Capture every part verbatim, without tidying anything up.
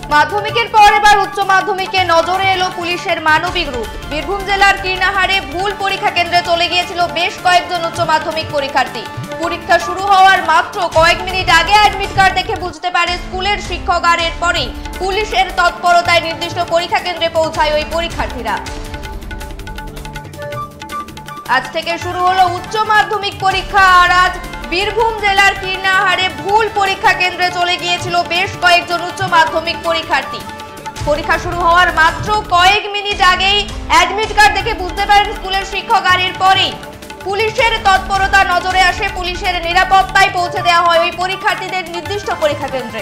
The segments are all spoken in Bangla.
মাধ্যমিকের পর এবার উচ্চ মাধ্যমিকে নজরে এলো পুলিশের মানবিক রূপ। বীরভূম জেলার kirnarhar ভুল পরীক্ষা কেন্দ্রে চলে গিয়েছিল বেশ কয়েকজন উচ্চ মাধ্যমিক পরীক্ষার্থী। পরীক্ষা শুরু হওয়ার মাত্র কয়েক মিনিট আগে অ্যাডমিট কার্ড দেখে বুঝতে পারে স্কুলের শিক্ষক, আর এরপরেই পুলিশের তৎপরতায় নির্দিষ্ট পরীক্ষা কেন্দ্রে পৌঁছায় ওই পরীক্ষার্থীরা। আজ থেকে শুরু হলো উচ্চ মাধ্যমিক পরীক্ষা, আর আজ বীরভূম জেলার kirnarhar ভুল পরীক্ষা কেন্দ্রে চলে গিয়েছিল বেশ কয়েকজন উচ্চ মাধ্যমিক পরীক্ষার্থী। পরীক্ষা শুরু হওয়ার মাত্র কয়েক মিনিট আগেই অ্যাডমিট কার্ড দেখে বুঝতে পারেন স্কুলের শিক্ষক, আর এরপরেই পুলিশের তৎপরতা নজরে আসে। পুলিশের নিরাপত্তায় পৌঁছে দেওয়া হয় ওই পরীক্ষার্থীদের নির্দিষ্ট পরীক্ষা কেন্দ্রে।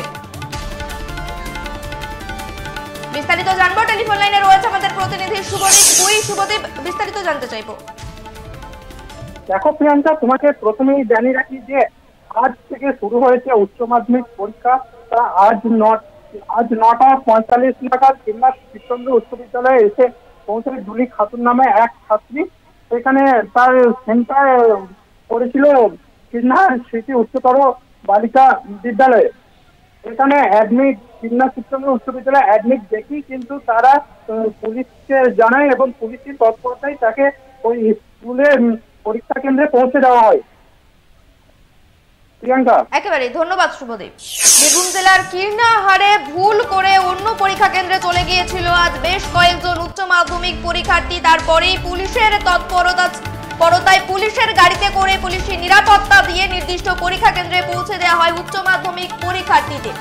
বিস্তারিত জানবো, টেলিফোন লাইনে রয়েছে আমাদের প্রতিনিধি শুভদীপ। ওই শুভদীপ, বিস্তারিত জানতে চাইবো। দেখো প্রিয়াঙ্কা, তোমাকে প্রথমেই জানিয়ে রাখি যে আজ থেকে শুরু হয়েছে উচ্চ মাধ্যমিক পরীক্ষা। আজ আজ নটা পঁয়তাল্লিশ নাগাদ kirnarhar শিক্ষকেন্দ্র উচ্চ বিদ্যালয়ে এসে পৌঁছায় জুলি খাতুন নামে এক ছাত্রী। সেখানে তার সেন্টার পড়েছিল kirnarhar স্মৃতি উচ্চতর বালিকা বিদ্যালয়ে। এখানে অ্যাডমিট kirnarhar শিক্ষকেন্দ্র উচ্চ বিদ্যালয়ে অ্যাডমিট দেখি কিন্তু তারা পুলিশকে জানায় এবং পুলিশের তৎপরতায় তাকে ওই স্কুলে পরীক্ষা কেন্দ্রে পৌঁছে দেওয়া হয়। প্রিয়াঙ্কা, একেবারে ধন্যবাদ শুভদীপ। বীরভূম জেলার kirnarhar ভুল করে অন্য পরীক্ষা কেন্দ্রে চলে গিয়েছিল আজ বেশ কয়েকজন উচ্চ মাধ্যমিক পরীক্ষার্থী। তারপরেই পুলিশের তৎপরতা পরতায় পুলিশের গাড়িতে করে পুলিশের নিরাপত্তা দিয়ে নির্দিষ্ট পরীক্ষা কেন্দ্রে পৌঁছে দেওয়া হয় উচ্চ মাধ্যমিক পরীক্ষার্থীদের।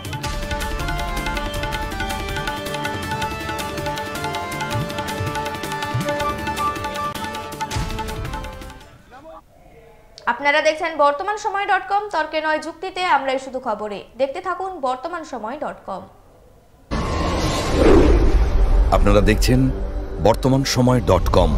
আপনারা দেখছেন বর্তমান সময় ডট কম, তর্কে নয় যুক্তিতে আমরাই শুধু খবরে। দেখতে থাকুন বর্তমান সময় ডট কম। আপনারা দেখছেন Bartaman Samay dot com.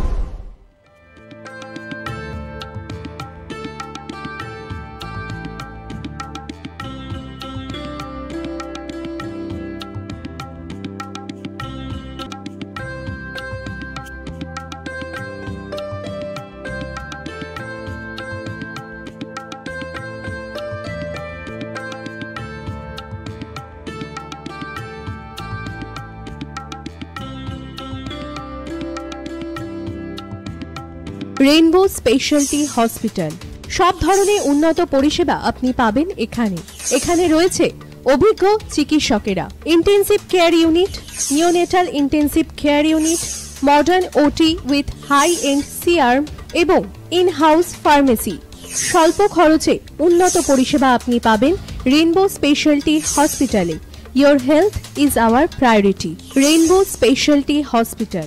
Rainbow Speciality Hospital, সব ধরনের উন্নত পরিষেবা আপনি পাবেন এখানে। এখানে রয়েছে অভিজ্ঞ চিকিৎসকেরা, intensive care unit, neonatal intensive care unit, modern OT with high end CRM এবং ইন হাউস ফার্মেসি। স্বল্প খরচে উন্নত পরিষেবা আপনি পাবেন রেইনবো স্পেশালিটি হসপিটালে। Your health is our priority. Rainbow Speciality Hospital.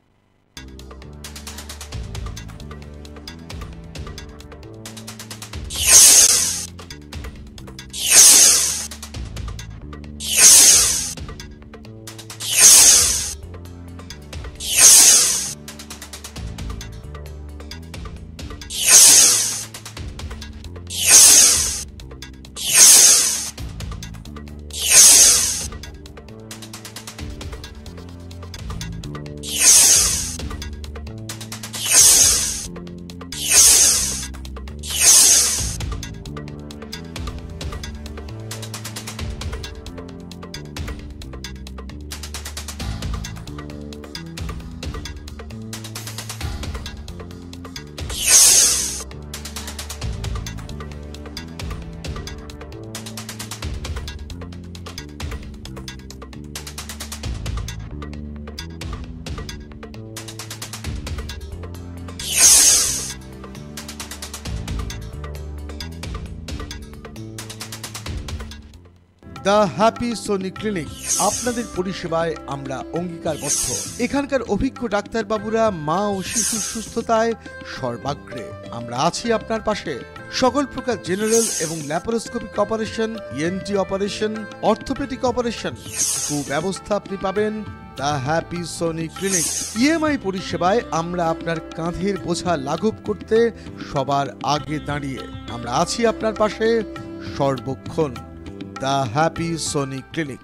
The Happy Soni Clinic, আপনাদের পরিষেবায় আমরা অঙ্গীকারবদ্ধ। এখানকার অভিজ্ঞ ডাক্তারবাবুরা মা ও শিশুর সুস্থতায় সর্বাগ্রে। আমরা আছি আপনার পাশে। সকল প্রকার জেনারেল এবং laparoscopic operation, ENT operation, orthopaedic operation সুব্যবস্থা আপনি পাবেন the Happy Soni Clinic. EMI পরিষেবায় আমরা আপনার কাঁধের বোঝা লাঘব করতে সবার আগে দাঁড়িয়ে। আমরা আছি আপনার পাশে সর্বক্ষণ। The Happy Soni Clinic.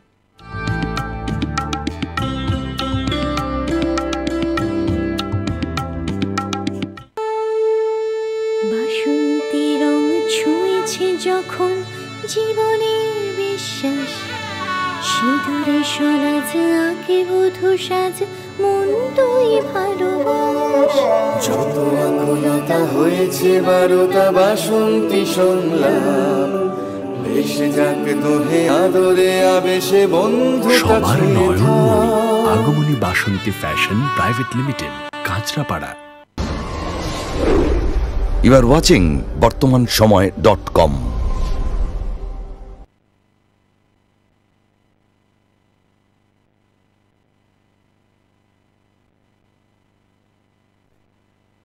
বাসন্তী রং ছুঁয়েছে যখন জীবনের বিশ্বাস, সিঁদুরে সরাজ আঁকে বধূ সাজ মন তুই ভালোবাস। যত আকুলতা হয়েছে বারোটা বাসন্তী সংলাপ, বেশে যাক দোহে আদরে আবেশে বন্ধু সবার নয়নমণি Agamani Basanti Fashion Private Limited, Kanchrapara. You are watching Bartaman Samay dot com.